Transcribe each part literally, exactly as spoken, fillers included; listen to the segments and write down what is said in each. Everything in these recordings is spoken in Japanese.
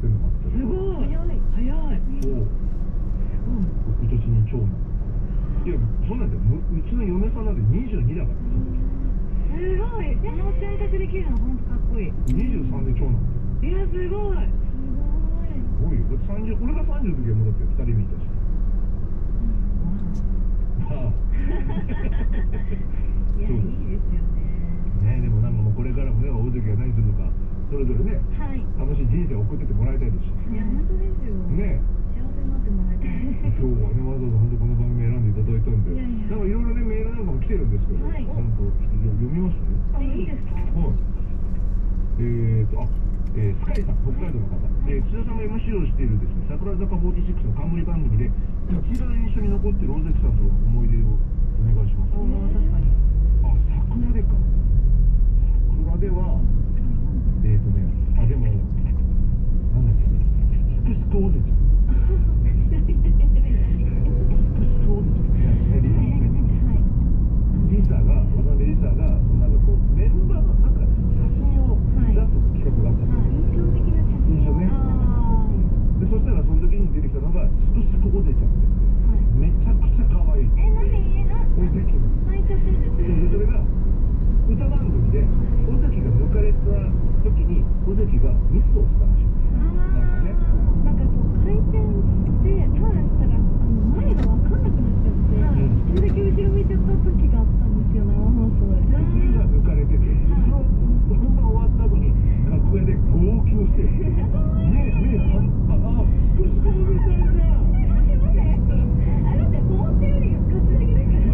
ってるのもあった。 すごい早い早い。 そう。翌年に長男。いや、そうなんだよ。うちの嫁さんなんてにじゅうにだから。 すごい。その選択できるの本当かっこいい。 にじゅうさんで長男。 いやすごい。 すごいよ。だってさんじゅう、俺がさんじゅうの時はもうだってふたりめいたし。ああ。 いやいいですよね。 ね、でもなんかもうこれからもね、大関が何するのか、それぞれね、はい、楽しい人生を送ってってもらいたいですし。 いや本当ですよ。ね。幸せになってもらいたい。 今日はね、わざわざ本当この番組選んでいただいたんで、いやいやなんかいろいろねメールなんかも来てるんですけど、はい、本当ちょっと読みますね。 あ、いいですか。はい。 えーとあ、えー、スカイさん、北海道の方、えー、津田さんが エムシー をしているですね、桜坂フォーティーシックスの冠番組で一番印象に残っている尾関さんとの思い出をお願いします。 ああ、確かに。 あ、桜でか。桜では、えーとね、あ、でもなんだっけ、すくすく尾関。リサが、渡辺リサが、そのなんかこう、メンバーのなんか写真を出す企画があったんですよ。印象的な写真。印象ね。で、そしたらその時に出てきたのが、すくすくおでちゃんって言って、めちゃくちゃ可愛い。え、何え、 尾関の。 泣いちゃってるんですよ。それが、歌番組で、尾関が抜かれた時に、尾関がミスをしたらしい。なんかね。 なんかこう、回転してターンしたら、あの、前が分かんなくなっちゃって、それだけ後ろ向いちゃった時があったんですよ、生放送で。 それが抜かれてて、その本番終わった後に、楽屋で号泣して、ねえ、ねえ、あ、あ、すくすくおでちゃんだ。 あれって思ったよりガツだけだから。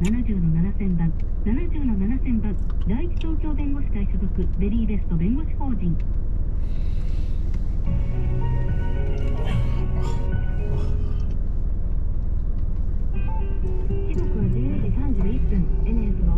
ななじゅうのななせんばん、ななじゅうのななせんばん、第一東京弁護士会所属ベリーベスト弁護士法人。時刻はじゅうにじさんじゅういっぷん、エヌエス